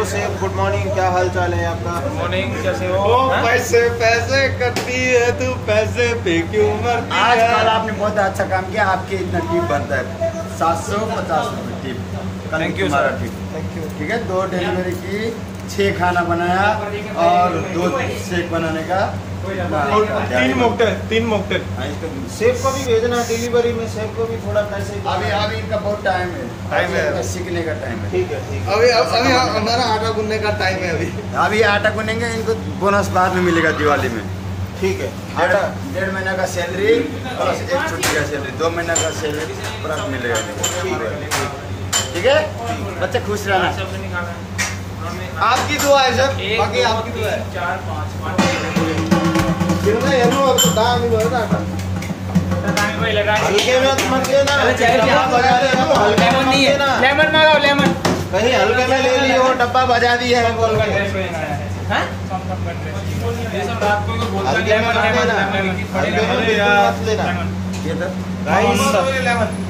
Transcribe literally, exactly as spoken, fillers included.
Safe, good morning, क्या हाल चाल है आपका? गुड मॉर्निंग, कैसे हो? ओ पैसे पैसे करती है तू, पैसे पे क्यों मरती है? आज कल आपने बहुत अच्छा काम किया, आपके इतना टिप बनता है सात सौ पचास रुपये टिप। थैंक यू हमारा सर। Tip thank you. ठीक है। दो डिलीवरी की, छः खाना बनाया और दो शेक बनाने का तीन मोकटेल, तीन मोकटेल। सेफ को भी भेजना डिलीवरी में, सेफ को भी थोड़ा पैसे। अभी अभी इनका बहुत टाइम है, टाइम है, इनका सीखने का टाइम है। ठीक है ठीक है। अभी अभी हमारा आटा गूंदने का टाइम है। अभी अभी आटा गुनेंगे, इनको बोनस बाद में मिलेगा दिवाली में। ठीक है। डेढ़ आटा डेढ़ महीना का सैलरी प्लस एक छुट्टी का सैलरी, दो महीना का सैलरी प्राप्त मिलेगा। ठीक है, बच्चे खुश रहना। आपकी दुआ है सर, बाकी आपकी दुआ है। चार पाँच पाँच कितना येलो और दाम ही बहुत आटा। हल्के में तो मत लेना, डब्बा बजा दिया तो हल्के में नहीं है। लेमन मंगाओ, लेमन। कहीं हल्के में ले लियो, डब्बा बजा दिया है बोल के। ये सब रात को बोलता है हल्के में लेमन मत लेमन लेना, लेमन। हल्के में बिल्कुल मत लेना। ये तो गाइस लेमन